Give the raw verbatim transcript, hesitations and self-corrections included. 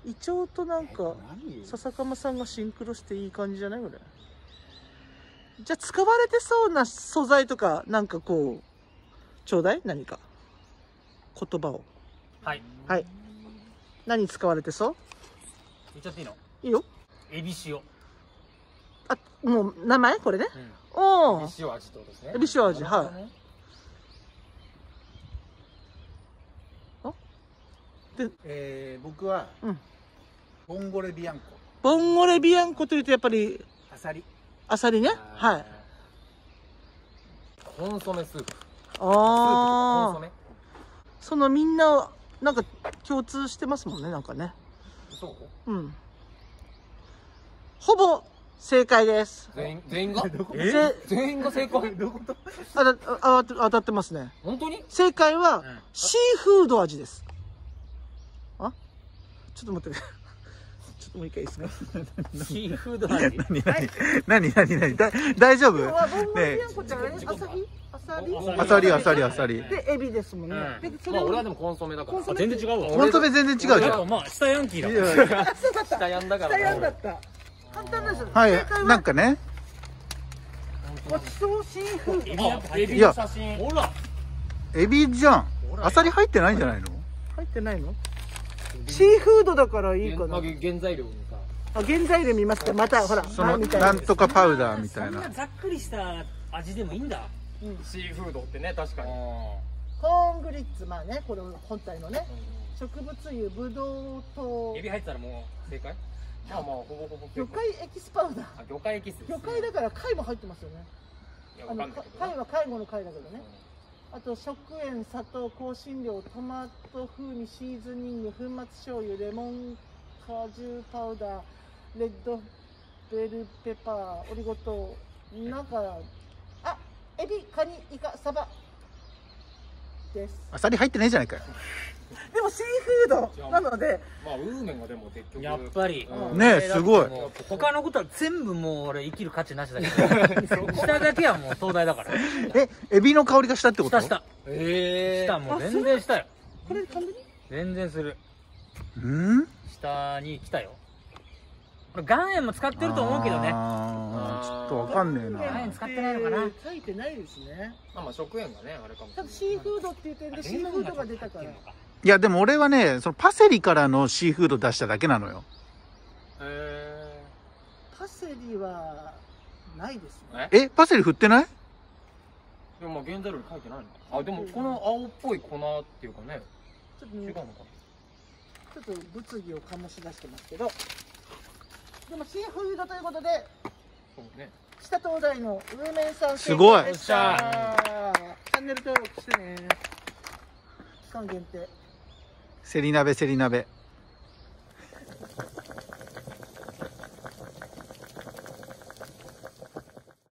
イチョウとなんか笹かまさんがシンクロしていい感じじゃないこれ。じゃあ使われてそうな素材とかなんかこうちょうだい、何か言葉を。 はいはい。何使われてそう？ 言っちゃっていいの？ いいよ。 エビ塩。 あ、もう名前これね。 うん、 おお。 エビ塩味ってことですね。 エビ塩味、はい。あで、 えー、僕は、 うん、 ボンゴレビアンコ。 ボンゴレビアンコというとやっぱりアサリ。 アサリね。はい。 コンソメスープ。 ああ。そのみんななんか共通してますもんね、なんかね。 そう？ うん。ほぼ正解です。 全員全員が？ え？全員が正解？ どういうこと？あたあ当たってますね。 本当に？ 正解はシーフード味です。あ？ちょっと待って。ちょっともう一回いいですか？ シーフード味？ 何何何何だ大丈夫？ね。アサリアサリアサリ。 でエビですもんね。 まあ俺はでもコンソメだから。全然違うわ。 コンソメ全然違うじゃん。 まあ下ヤンキーだ。下ヤンだから。 下ヤンだった。簡単です。 はい。なんかね。 ごちそうシーフード。 エビの写真。ほら。 エビじゃん。アサリ入ってないんじゃないの？ 入ってないの？シーフードだからいいかな。 原材料にさ。 あ、原材料見ますか。またほら。 そのなんとかパウダーみたいな。 そんなざっくりした味でもいいんだ。シーフードってね、確かに。 コーングリッツ、まあね、これ本体のね。植物油、ブドウと。 エビ入ってたらもう正解？まあまあほぼほぼ。 魚介エキスパウダー。 魚介エキス。 魚介だから貝も入ってますよね。あの貝は介護の貝だけどね。あと食塩、砂糖、香辛料、トマト風味、シーズニング、粉末醤油、レモン果汁パウダー、レッドベルペパー、オリゴ糖、なんか、あ、エビ、カニ、イカ、サバです。 アサリ入ってないじゃないかよ。 でもシーフードなので、 まあウーメンがでも結局やっぱりね、すごい。 他のことは全部もう俺生きる価値なしだけど、下だけはもう東大だから。 え、エビの香りがしたってこと？ したした。ええ。したもう全然したよ。 これ完全に？ 全然する。 うん？ 下に来たよ。これ岩塩も使ってると思うけどね。 ああ、ちょっとわかんねえな。 岩塩使ってないのかな。 書いてないですね。 まあまあ食塩がねあれかも。 ただシーフードっていう点でシーフードが出たから。 いやでも俺はね、そのパセリからのシーフード出しただけなのよ。 へえ。 パセリはないですね。 え、パセリ振ってない？ でもまあ原材料に書いてないの。あ、でもこの青っぽい粉っていうかね。 ちょっと違うのか。 ちょっと物議を醸し出してますけど。でもシーフードということで。 そうね。 北東大のウーメンさんすごい。 チャンネル登録してね。期間限定。 セリ鍋セリ鍋。